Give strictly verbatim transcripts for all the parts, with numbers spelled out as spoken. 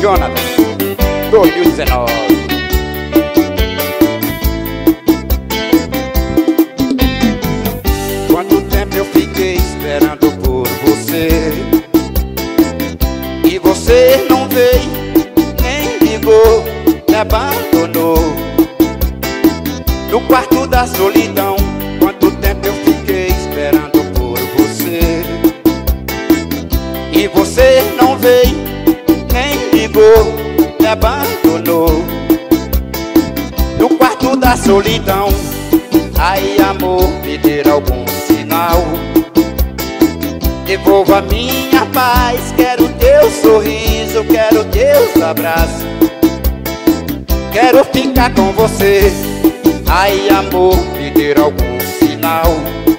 Jonatas, dois mil e dezenove. Quanto tempo eu fiquei esperando por você, e você não veio, nem ligou, me abandonou no quarto da solidão. Quanto tempo eu fiquei esperando por você, e você não veio, nem ligou, me abandonou no quarto da solidão. Ai, amor, me dê algum sinal, devolva minha paz. Quero teu sorriso, quero teus abraços, quero ficar com você. Ai, amor, me dê algum sinal,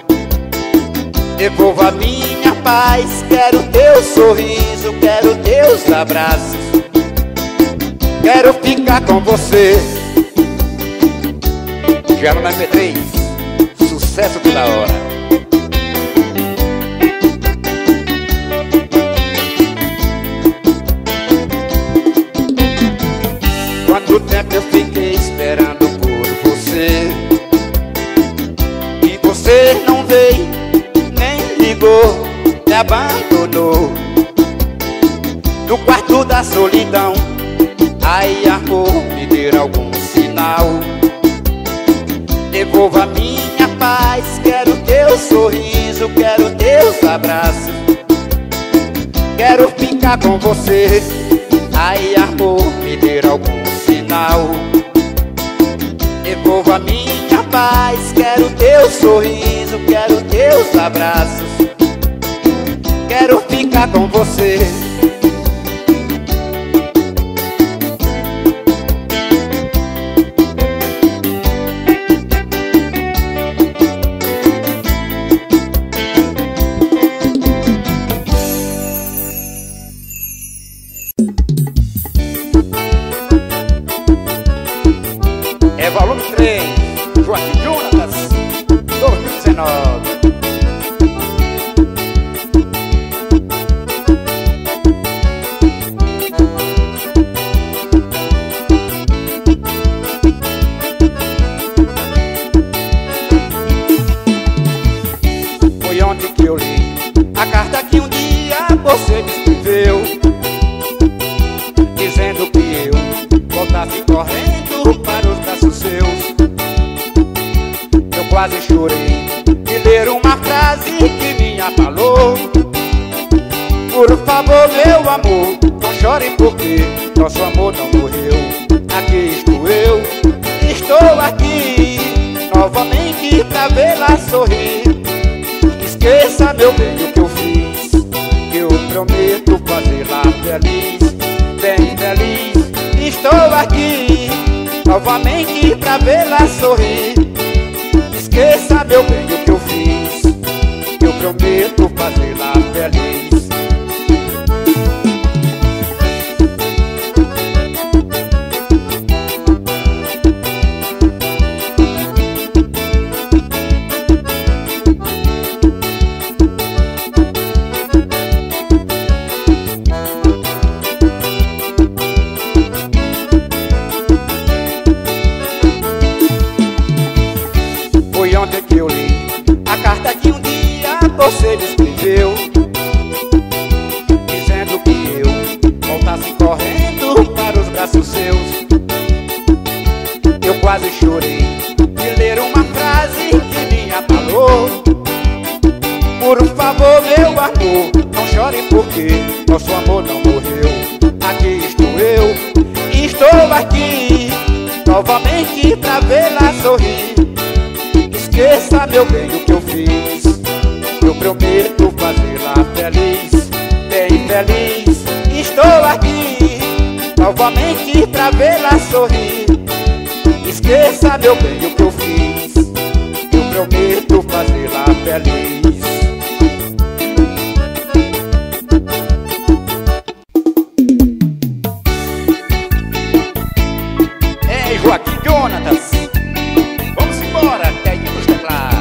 devolva minha paz. Quero teu sorriso, quero teus abraços, quero ficar com você. Já no M P três, sucesso toda hora. Quanto tempo eu fiquei esperando por você, e você não veio, nem ligou, me abandonou no quarto da solidão. Ai, amor, me dê algum sinal, devolva minha paz. Quero teu sorriso, quero teus abraços, quero ficar com você. Ai, amor, me dê algum sinal, devolva minha paz. Quero teu sorriso, quero teus abraços, quero ficar com você. É volume três, Joaquim Jonatas, dois mil e dezenove. Foi ontem que eu li a carta que um dia você me escreveu, dizendo que eu voltasse correndo para os braços seus. Eu quase chorei de ler uma frase que me abalou. Por favor, meu amor, não chore porque nosso amor não morreu. Aqui estou eu, estou aqui novamente pra vê-la sorrir. Esqueça, meu bem, o que eu fiz, eu prometo fazê-la feliz, bem feliz. Estou aqui novamente pra vê-la sorrir. Esqueça, meu bem, o que eu fiz, eu prometo fazê-la feliz. Foi ontem que eu li a carta que um dia você me escreveu, dizendo que eu voltasse correndo para os braços seus. Eu quase chorei de ler uma frase que me abalou. Por favor, meu amor, não chore porque nosso amor não morreu. Aqui estou eu, estou aqui novamente pra vê-la sorrir. Esqueça, meu bem, o que eu fiz, eu prometo fazê-la feliz, bem feliz. Estou aqui novamente pra vê-la sorrir. Esqueça, meu bem, o que eu fiz, eu prometo fazê-la feliz. É Joaquim Jonatas, vamos embora, Cainho nos teclados.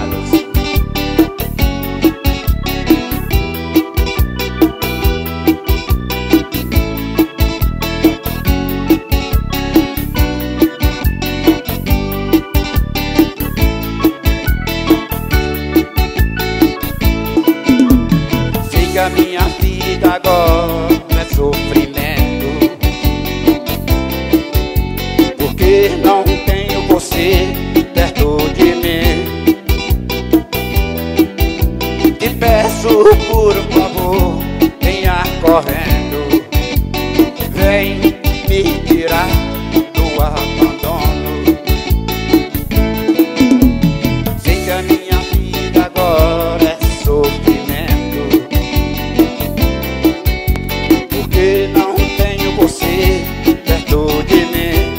peço, por favor, venha correndo, vem me tirar do abandono. Sei que a minha vida agora é sofrimento, porque não tenho você perto de mim.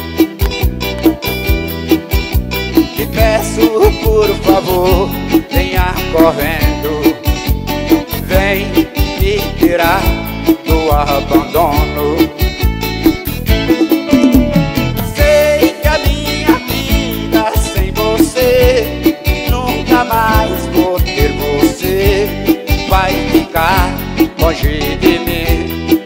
Te peço, por favor, venha correndo, vem me tirar do abandono. Sei que a minha vida sem você, nunca mais vou ter você, vai ficar longe de mim.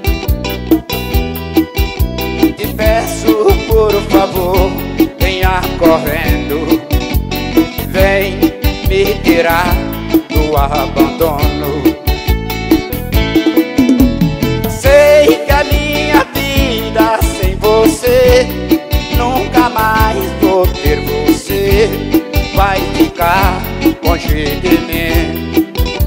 Te peço, por favor, venha correndo, vem me tirar do abandono. Sei que a minha vida sem você, nunca mais vou ter você, vai ficar longe de mim.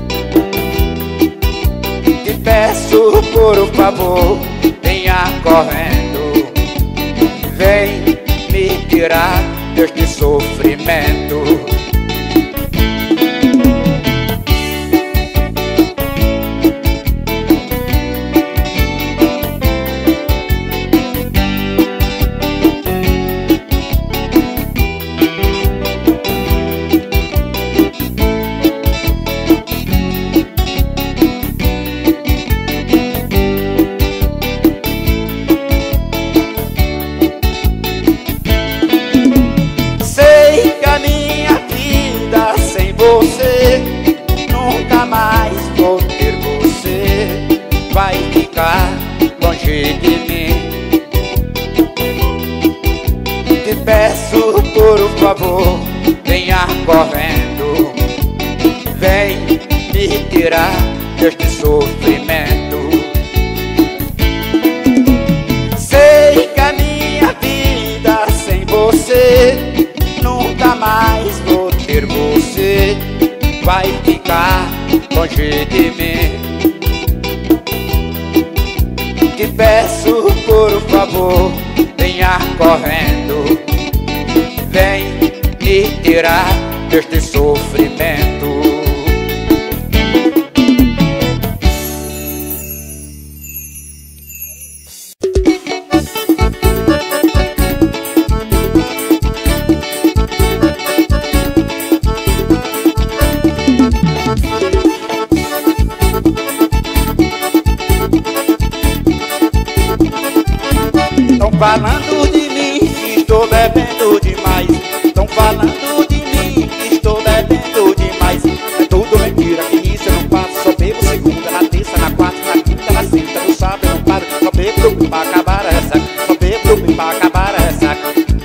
Te peço, por favor, venha correndo, vem me tirar deste sofrimento. Você, nunca mais vou ter você, vai ficar longe de mim. Te peço, por favor, venha correndo, vem me tirar deste sofrimento. Sei que a minha vida sem você, nunca mais vou ter você, vai ficar longe de mim. Te peço, por favor, venha correndo, vem me tirar deste sofrimento. Tão falando de mim que estou bebendo demais, tão falando de mim que estou bebendo demais. É tudo mentira, que isso eu não faço, só bebo segunda, na terça, na quarta, na quinta, na sexta, no sábado eu não paro, só bebo domingo pra acabar essa, só bebo domingo pra acabar essa.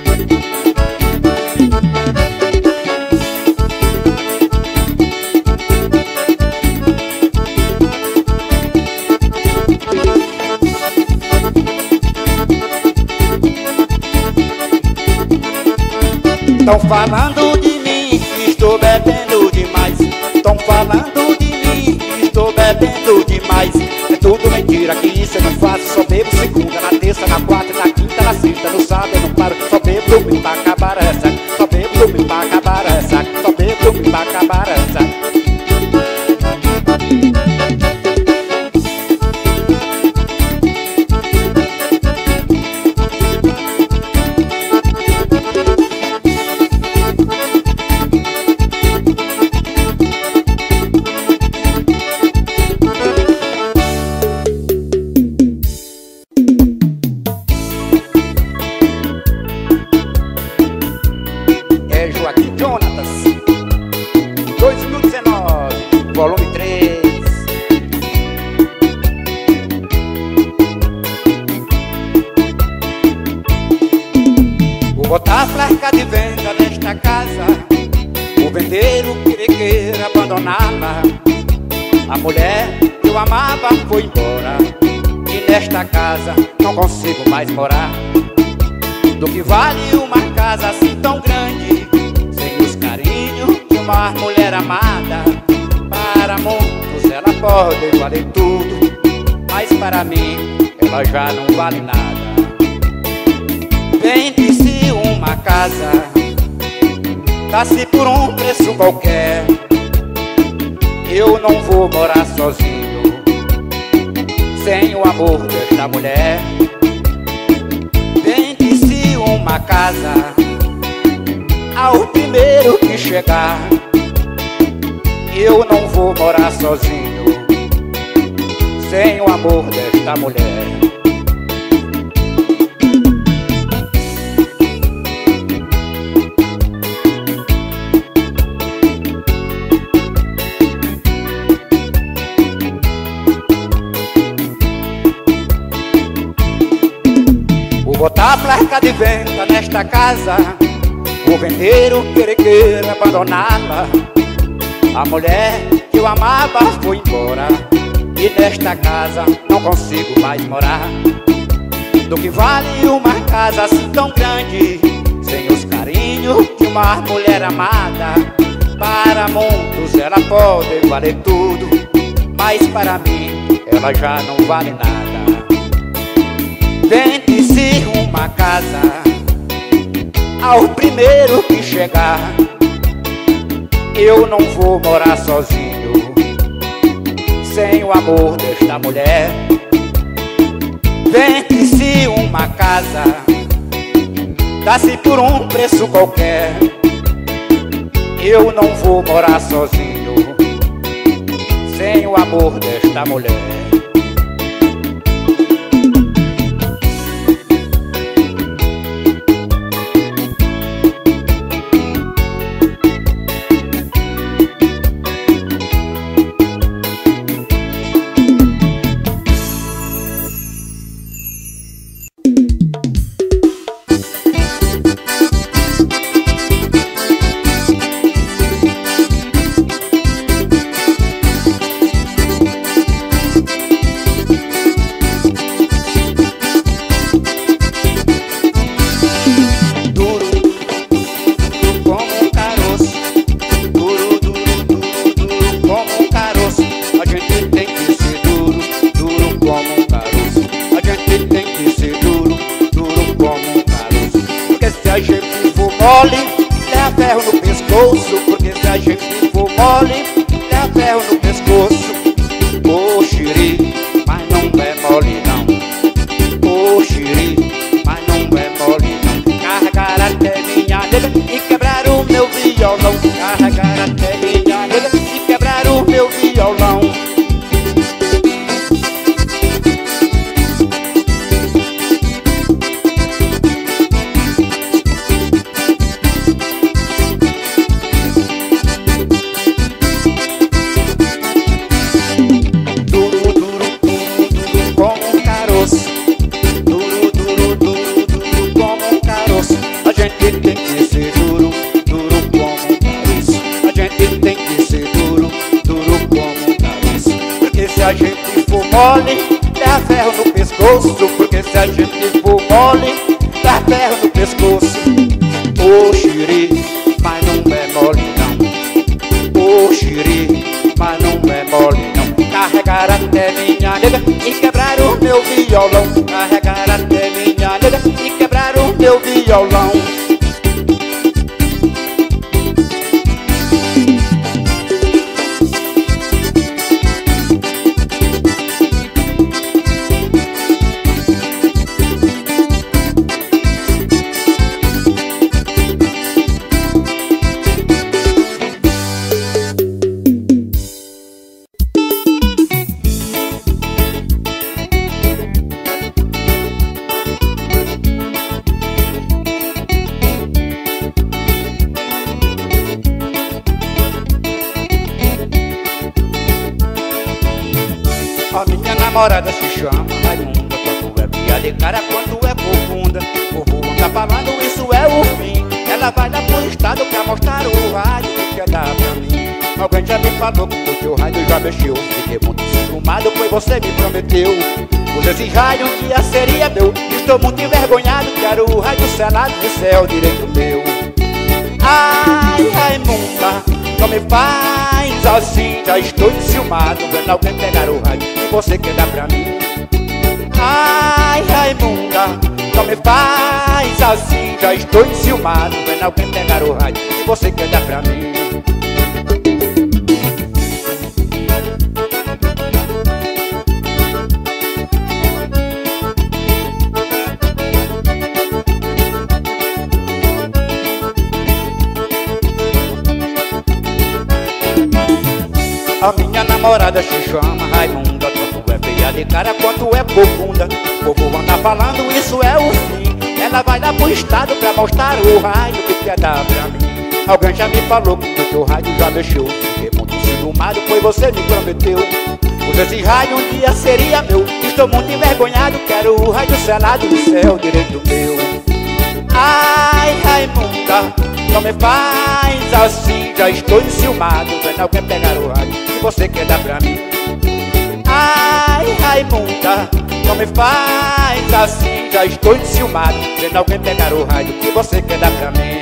Tão falando de mim que estou bebendo demais, tão falando de mim que estou bebendo demais. É tudo mentira, que isso eu não faço, só bebo segunda, na terça, na quarta, na quinta, na sexta, no sábado eu não paro, só bebo domingo pra acabar essa, só bebo domingo pra acabar essa, só bebo domingo pra acabar essa. Volume três. Vou botar a placa de venda nesta casa, vou vender o que queira abandoná-la. A mulher que eu amava foi embora, e nesta casa não consigo mais morar. Do que vale uma casa assim tão grande, sem os carinhos de uma mulher amada? Para muitos ela podem valer tudo, mas para mim ela já não vale nada. Vende-se uma casa, dá-se por um preço qualquer. Eu não vou morar sozinho, sem o amor desta mulher. Vende-se uma casa ao primeiro que chegar. Eu não vou morar sozinho, sem o amor desta mulher. Vou botar a placa de venda nesta casa, o vendeiro querer querer abandoná-la. A mulher que eu amava foi embora, e nesta casa não consigo mais morar. Do que vale uma casa assim tão grande, sem os carinhos de uma mulher amada? Para muitos ela pode valer tudo, mas para mim ela já não vale nada. Vende-se uma casa ao primeiro que chegar. Eu não vou morar sozinho, sem o amor desta mulher. Vende-se uma casa, dá-se por um preço qualquer. Eu não vou morar sozinho, sem o amor desta mulher. Leva ferro no pescoço, porque se a gente for mole, leva ferro no pescoço. Ô xiri, mas não é mole não. Ô xiri, mas não é mole não. Carregar até minha nega e quebrar o meu violão. Carregar até minha nega e quebrar o meu violão. Se a gente for mole, dá ferro no pescoço, porque se a gente for mole, dá ferro no pescoço. Ô xiri, mas não é mole não. Ô xiri, mas não é mole não. Carregar até minha nega e quebrar o meu violão. Carregar até minha nega e quebrar o meu violão. A minha namorada se chama Raimunda. Quando é via de cara, quando é profunda, o povo tá falando, isso é o fim. Ela vai lá pro estado pra mostrar o rádio que quer dar pra mim. Alguém já me falou que o teu rádio já mexeu. Fiquei muito enciumado, pois você me prometeu. Pois esse rádio um dia seria meu. Estou muito envergonhado, quero o rádio selado, isso é o direito meu. Ai, Raimunda, não me faz faz assim, já estou enciumado, vendo alguém pegar o rádio que você quer dar pra mim. Ai, Raimunda, não me faz assim, já estou enciumado, vendo alguém pegar o rádio que você quer dar pra mim. A minha namorada se chama Raimunda, tanto é feia de cara quanto é profunda. O povo anda falando, isso é o fim. Ela vai lá pro estado pra mostrar o raio que quer dar pra mim. Alguém já me falou que o teu raio já mexeu. Fiquei muito ciumado, foi você me prometeu. Pois esse raio um dia seria meu. Estou muito envergonhado, quero o raio selado do céu direito meu. Ai, Raimunda, não me faz assim, já estou enciumado, vendo alguém pegar o raio que você quer dar pra mim. Ai, Raimunda, não me faz assim, já estou enciumado, vendo alguém pegar o raio que você quer dar pra mim.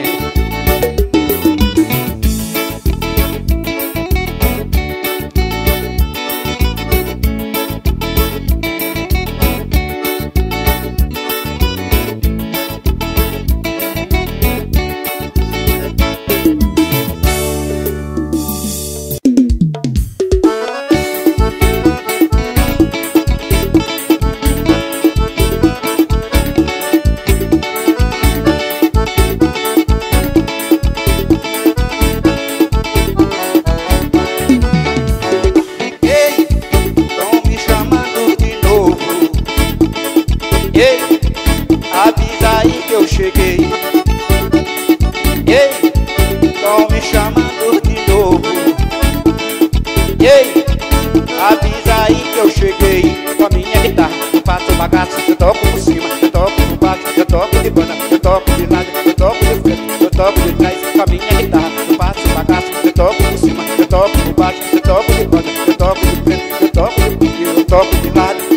Eu toco por cima, eu toco por baixo, eu toco de banda, eu toco de lado, eu toco de frente, eu toco de trás, com a minha guitarra, eu faço bagaço, eu toco por cima, eu toco por baixo, eu toco de banda, eu toco de frente, eu toco de frente, eu toco de lado.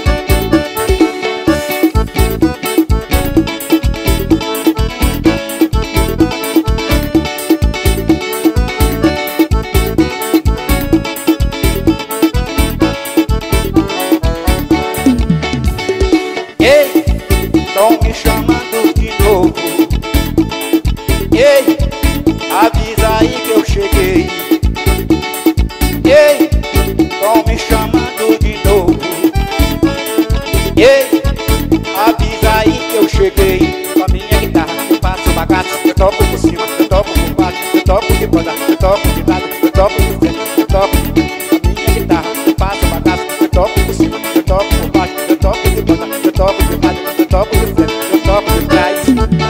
Eu toco por cima, eu toco por baixo, eu toco de banda, eu toco de lado, eu toco de frente, eu toco de frente. A minha guitarra, eu faço bagaço, eu toco por cima, eu toco por baixo, eu toco de banda, eu toco de lado, eu toco de frente, eu toco de trás.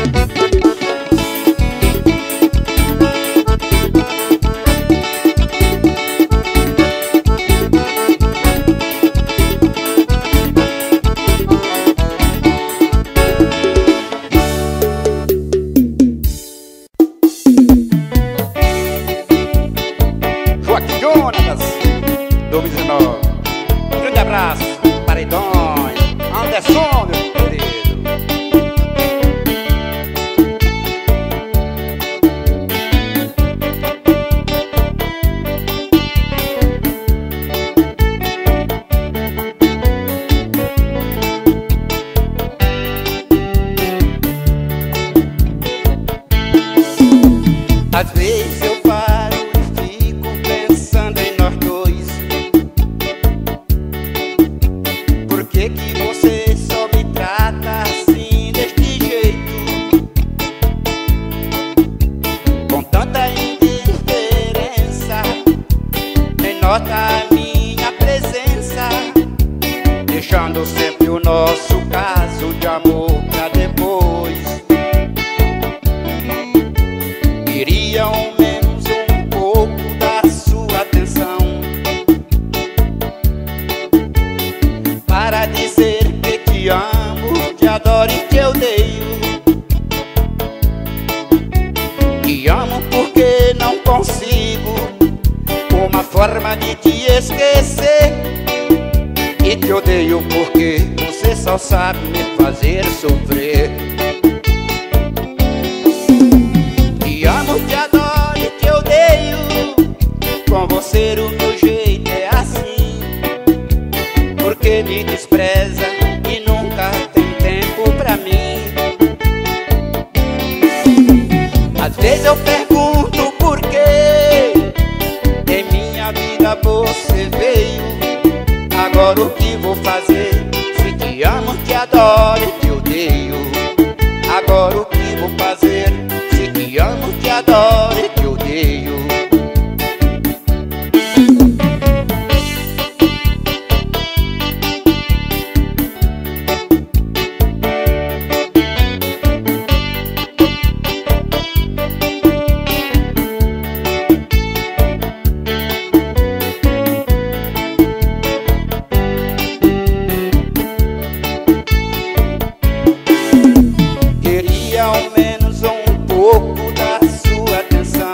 Às vezes eu paro e fico pensando em nós dois. Por que que você só me trata assim, deste jeito? Com tanta indiferença, nem nota a minha presença, deixando sempre o nosso caso de amor pra depois. Queria ao menos um pouco da sua atenção, para dizer que te amo, te adoro e te odeio. Te amo porque não consigo uma forma de te esquecer, e te odeio porque você só sabe me fazer sofrer. Te amo, te adoro e te odeio. Com você você o meu jeito é assim, porque me despreza e nunca tem tempo pra mim. Às vezes eu pergunto por quê em minha vida você veio. Agora o que vou fazer? Se te amo, te adoro e te odeio. Agora o que vou fazer? Se te amo, te adoro e te odeio. Ao menos um pouco da sua atenção,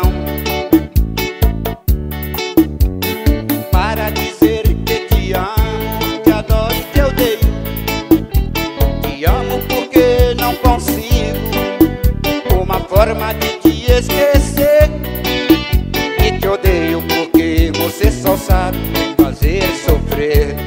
para dizer que te amo, te adoro e te odeio. Te amo porque não consigo uma forma de te esquecer, e te odeio porque você só sabe me fazer sofrer.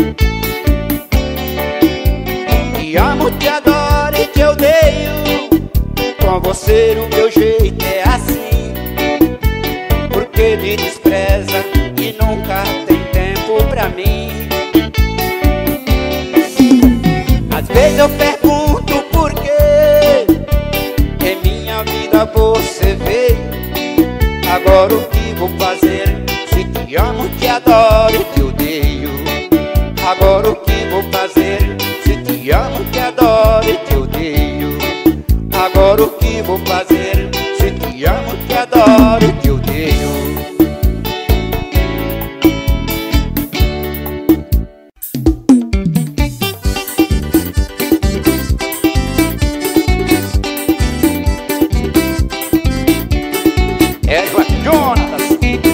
Te amo, te adoro e te odeio. Com você o meu jeito é assim, porque me despreza e nunca tem tempo pra mim. Às vezes eu pergunto por quê em minha vida você veio. Agora o que vou fazer? Se te amo, te adoro e te odeio. Agora o que vou fazer? Se te amo, te adoro e te odeio. Agora o que vou fazer? Se te amo, te adoro e te odeio. É Joaquim Jonas.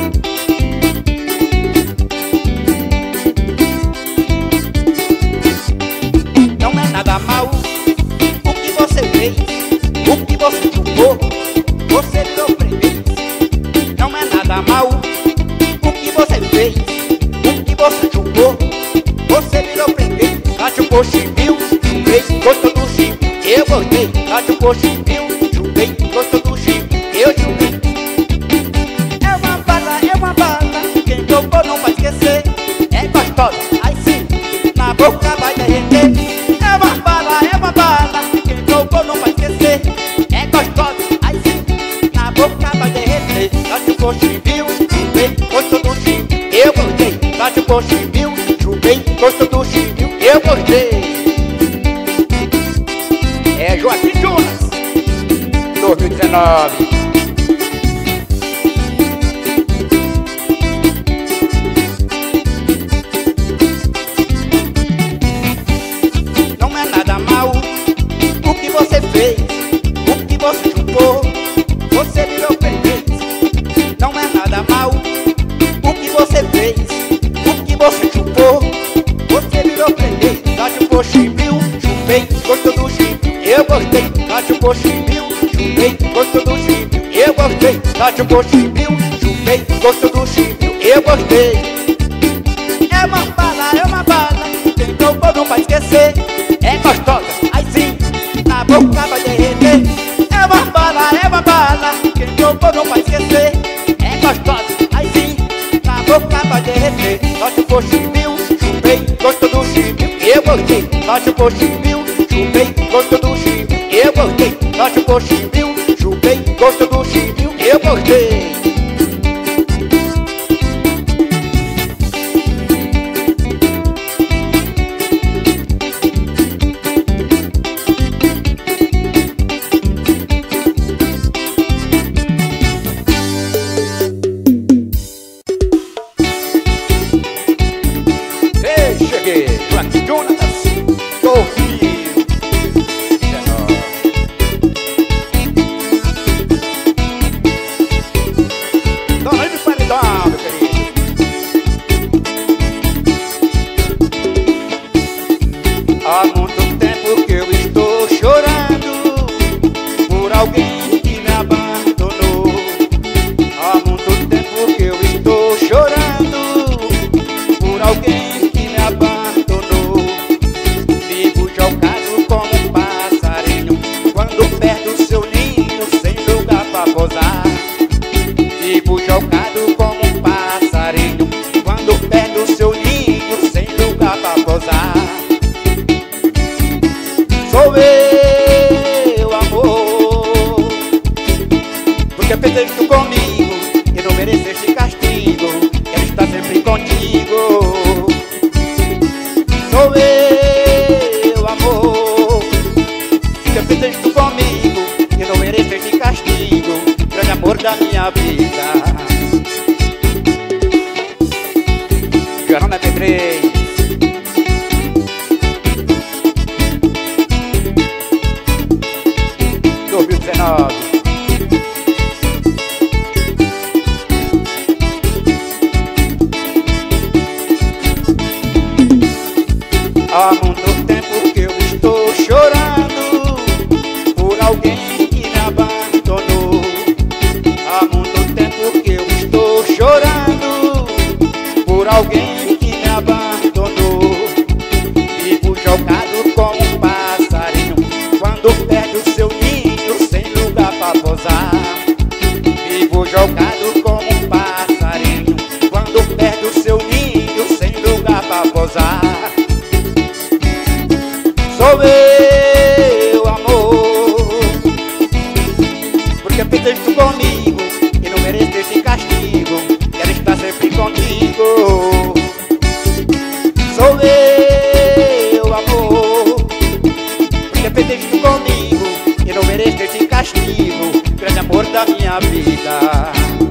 Não é nada mal o que você fez, o que você julgou, você virou freguês. Não é nada mal o que você fez, o que você julgou, você virou freguês. Lá chupou chimil, chupei, gostou do chimil, eu gostei. Lá chupou chimil, chupei, gostou do chimil, eu chupei. É uma bala, é uma bala, quem tocou não vai esquecer. É gostosa, aí sim, na boca vai derreter. É uma bala, é uma bala, quem tocou não vai esquecer. É gostosa, aí sim, na boca vai derreter. Lá chupou chimil, chupei, gostou do chimil, eu gostei. Lá chupou chimil, chupei, gostou do chimil, eu gostei. É Joaquim Jonas, dois mil e dezenove. Não é nada mal o que você fez, o que você chupou, você virou freguês. Não é nada mal o que você fez, o que você chupou, você virou freguês. Lá chupou chimil, chupei, gostou do chimil, eu gostei. Lá chupou chimil, chupei, gostou do chimil, eu gostei. Lá chupou chimil, chupei, gostou do chimil, eu gostei. É uma bala, é uma bala, quem tocou não vai esquecer. É gostosa, aí sim, na boca vai derreter. É uma bala, é uma bala, quem tocou não vai esquecer. É gostosa, aí sim, na boca vai derreter. Lá chupou chimil, chupei, gostou do chimil, eu gostei. Lá chupou chimil, chupei, gostou do chimil, eu gostei. Lá chupou chimil, chupei, gostou do chimil, eu gostei. Cheguei, Joaquim Jonas, dois mil e dezenove. Verão noventa e três. dois mil e dezenove. Há muito tempo que eu estou chorando por alguém que me abandonou. Há muito tempo que eu estou chorando por alguém que me abandonou. Vivo jogado como um passarinho quando perde o seu ninho sem lugar pra pousar. Vivo jogado como um passarinho quando perde o seu ninho sem lugar pra pousar. Sou eu, amor, porque fizeste comigo e não mereço esse castigo. Quero estar sempre contigo. Sou eu, amor, porque fizeste comigo e não mereço esse castigo. Grande amor da minha vida.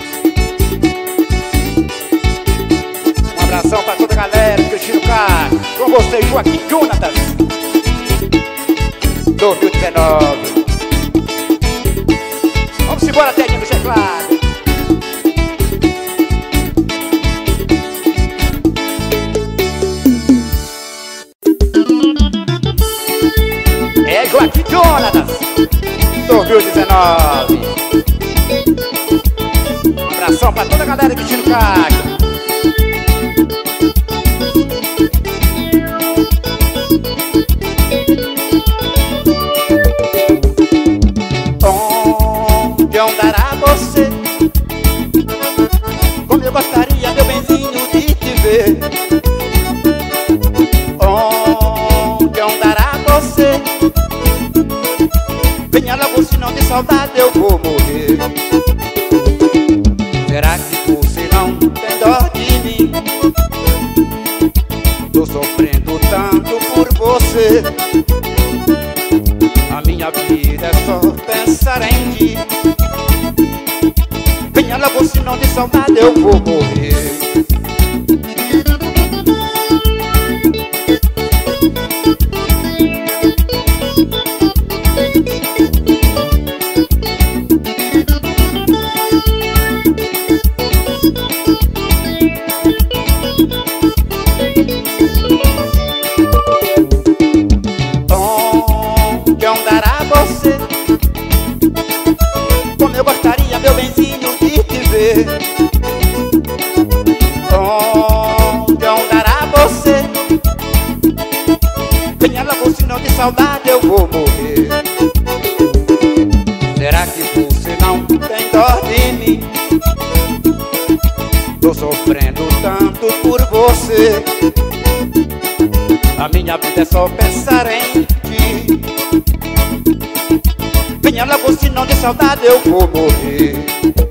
Um abração pra toda a galera, Cristino K, com vocês, Joaquim Jonatas. dois mil e dezenove. Vamos embora, Tedinho do teclado. É Joaquim Jonatas, dois mil e dezenove. Um abração pra toda a galera que tira o carro. Onde andará você? Como eu gostaria, meu benzinho, de te ver. Onde andará você? Venha logo, senão de saudade eu vou morrer. Será que você não tem dó de mim? Tô sofrendo tanto por você. A minha vida é só pensar em ti. Venha logo, senão de saudade eu vou morrer. Onde andará você? Como eu gostaria, meu benzinho, de te ver. Onde andará você? Venha logo, senão de saudade eu vou morrer. Será que você não tem dó de mim? Tô sofrendo tanto por você. A minha vida é só pensar em ti. Venha logo, senão de saudade eu vou morrer.